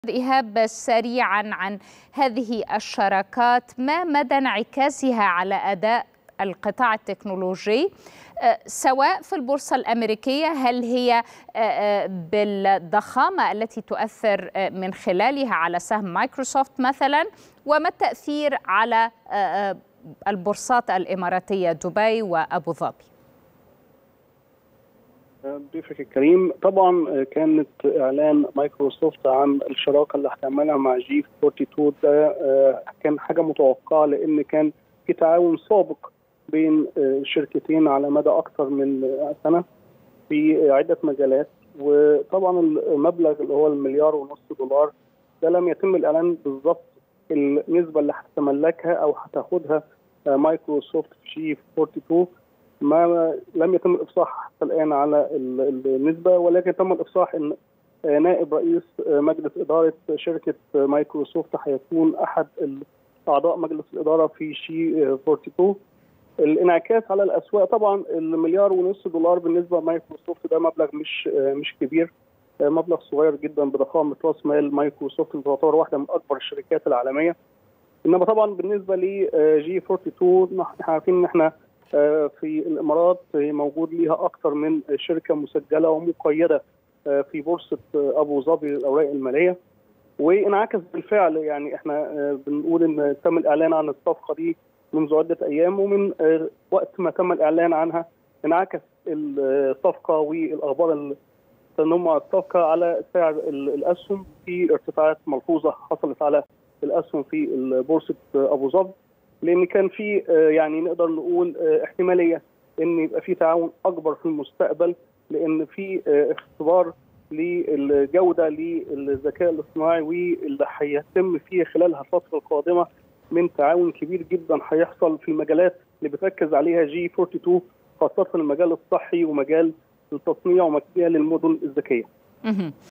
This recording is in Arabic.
إيهاب، سريعا عن هذه الشراكات، ما مدى انعكاسها على أداء القطاع التكنولوجي سواء في البورصة الأمريكية؟ هل هي بالضخامة التي تؤثر من خلالها على سهم مايكروسوفت مثلا؟ وما التأثير على البورصات الإماراتية دبي وأبو ظبي؟ ضيفك الكريم، طبعا كانت اعلان مايكروسوفت عن الشراكه اللي هتعملها مع جي 42 ده كان حاجه متوقعه، لان كان في تعاون سابق بين الشركتين على مدى اكثر من سنه في عده مجالات. وطبعا المبلغ اللي هو $1.5 مليار ده لم يتم الاعلان بالظبط النسبه اللي هتتملكها او هتاخدها مايكروسوفت في جي 42. ما لم يتم الافصاح حتى الان على النسبه، ولكن تم الافصاح ان نائب رئيس مجلس اداره شركه مايكروسوفت هيكون احد اعضاء مجلس الاداره في شي 42. الانعكاس على الاسواق، طبعا $1.5 مليار بالنسبه لمايكروسوفت ده مبلغ مش كبير، مبلغ صغير جدا بضخامه راس مال مايكروسوفت اللي تعتبر واحده من اكبر الشركات العالميه. انما طبعا بالنسبه لجي 42 احنا عارفين ان احنا في الامارات موجود ليها اكثر من شركه مسجله ومقيده في بورصه ابو ظبي للاوراق الماليه، وانعكس بالفعل. يعني احنا بنقول ان تم الاعلان عن الصفقه دي منذ عده ايام، ومن وقت ما تم الاعلان عنها انعكس الصفقه والاخبار التنمع الصفقه على سعر الاسهم، في ارتفاعات ملحوظه حصلت على الاسهم في بورصه ابو ظبي، لان كان في يعني نقدر نقول احتماليه ان يبقى في تعاون اكبر في المستقبل، لان في اختبار للجوده للذكاء الاصطناعي واللي هيتم فيه خلالها الفتره القادمه من تعاون كبير جدا هيحصل في المجالات اللي بتركز عليها جي 42، خاصه المجال الصحي ومجال التصنيع ومجال المدن الذكيه.